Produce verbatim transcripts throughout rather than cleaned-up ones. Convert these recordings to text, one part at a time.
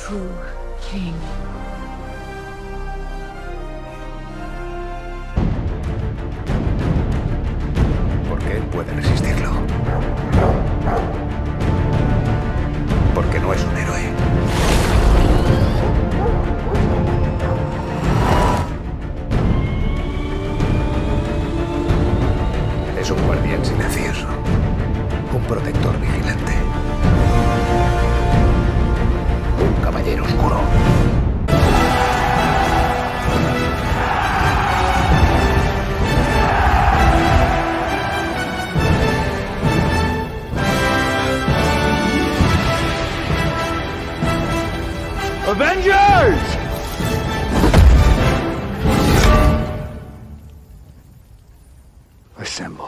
true king. Porque él puede resistirlo. Porque no es un héroe. Es un guardián silencioso. Un protector vigilante. Un caballero oscuro. Avengers! Assemble.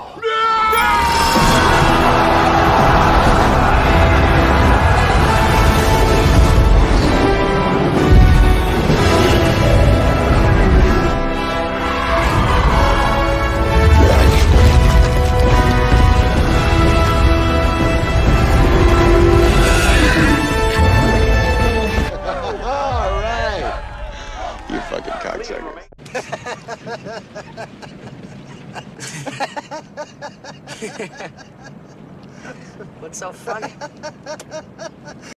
You fucking cocksucker. What's so funny?